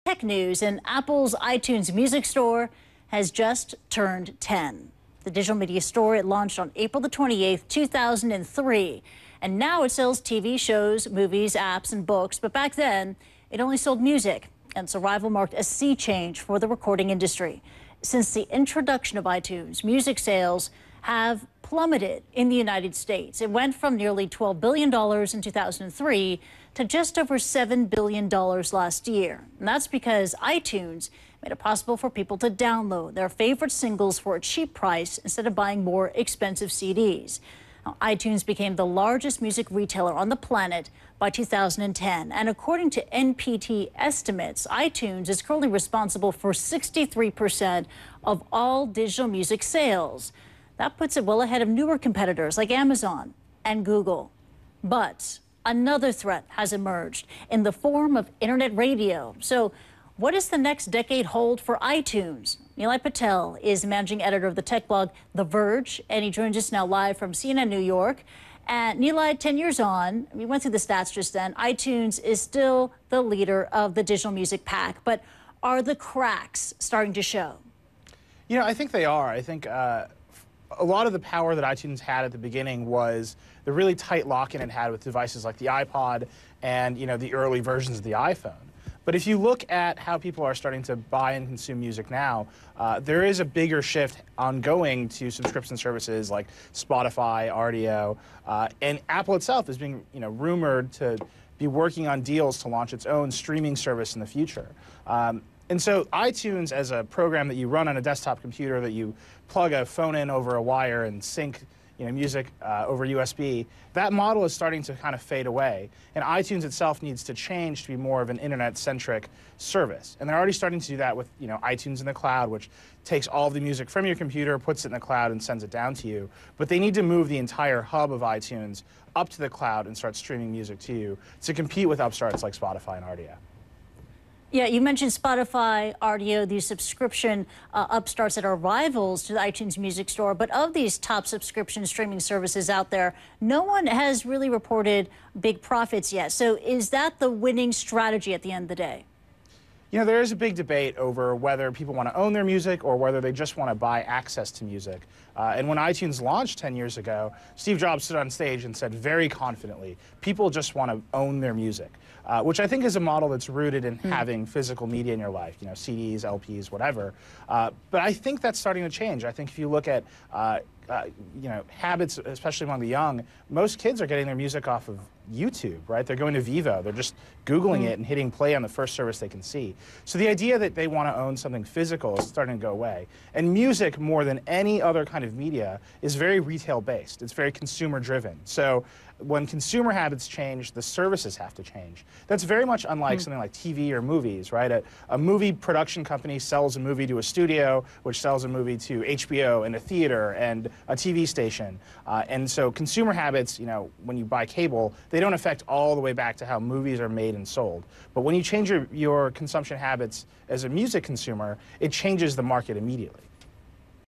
Tech news, and Apple's iTunes Music Store has just turned 10. The digital media store, it launched on April the 28th, 2003. And now it sells TV shows, movies, apps, and books. But back then, it only sold music. And its arrival marked a sea change for the recording industry. Since the introduction of iTunes, music sales have plummeted in the United States. It went from nearly $12 billion in 2003 to just over $7 billion last year. And that's because iTunes made it possible for people to download their favorite singles for a cheap price instead of buying more expensive CDs. Now, iTunes became the largest music retailer on the planet by 2010. And according to NPD estimates, iTunes is currently responsible for 63% of all digital music sales. That puts it well ahead of newer competitors like Amazon and Google. But another threat has emerged in the form of internet radio. So what does the next decade hold for iTunes? Nilay Patel is managing editor of the tech blog The Verge, and he joins us now live from CNN New York. And Nilay, 10 years on, we went through the stats just then, iTunes is still the leader of the digital music pack. But are the cracks starting to show? You know, I think they are. I think a lot of the power that iTunes had at the beginning was the really tight lock-in it had with devices like the iPod and, you know, the early versions of the iPhone. But if you look at how people are starting to buy and consume music now, there is a bigger shift ongoing to subscription services like Spotify, RDO, and Apple itself is being, rumored to be working on deals to launch its own streaming service in the future. And so iTunes, as a program that you run on a desktop computer, that you plug a phone in over a wire and sync music over USB, that model is starting to kind of fade away. And iTunes itself needs to change to be more of an internet-centric service. And they're already starting to do that with iTunes in the cloud, which takes all of the music from your computer, puts it in the cloud, and sends it down to you. But they need to move the entire hub of iTunes up to the cloud and start streaming music to you to compete with upstarts like Spotify and RDO. Yeah, you mentioned Spotify, RDO, these subscription upstarts that are rivals to the iTunes Music Store. But of these top subscription streaming services out there, no one has really reported big profits yet. So is that the winning strategy at the end of the day? You know, there is a big debate over whether people want to own their music or whether they just want to buy access to music. And when iTunes launched 10 years ago, Steve Jobs stood on stage and said very confidently, people just want to own their music, which I think is a model that's rooted in having physical media in your life, CDs, LPs, whatever. But I think that's starting to change. I think if you look at habits, especially among the young, most kids are getting their music off of YouTube, right? They're going to Vivo. They're just Googling it and hitting play on the first service they can see. So the idea that they want to own something physical is starting to go away. And music, more than any other kind of media, is very retail-based. It's very consumer-driven. So when consumer habits change, the services have to change. That's very much unlike something like TV or movies, right? A movie production company sells a movie to a studio, which sells a movie to HBO and a theater and a TV station. And so consumer habits, when you buy cable, they don't affect all the way back to how movies are made and sold. But when you change your consumption habits as a music consumer, it changes the market immediately.